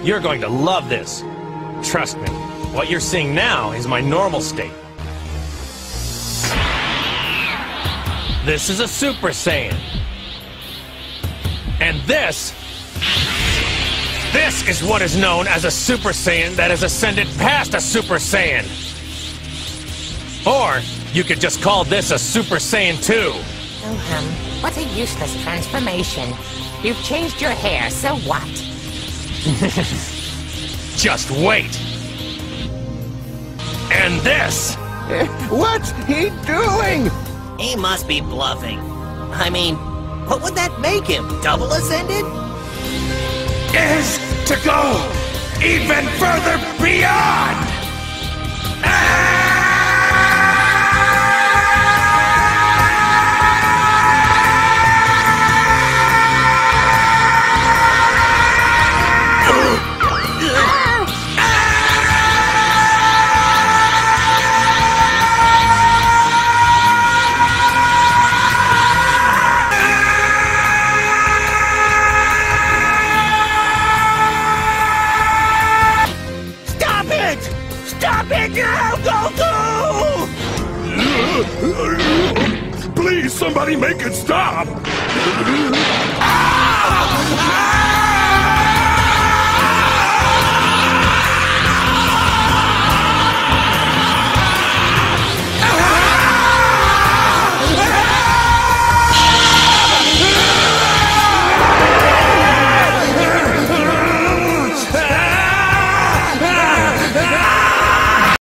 You're going to love this. Trust me, what you're seeing now is my normal state. This is a Super Saiyan. And this is what is known as a Super Saiyan that has ascended past a Super Saiyan. Or, you could just call this a Super Saiyan 2. What a useless transformation. You've changed your hair, so what? Just wait. And this! What's he doing? He must be bluffing. I mean, what would that make him? Double ascended? Is to go even further beyond! Stop it now, Goku! Please, somebody make it stop!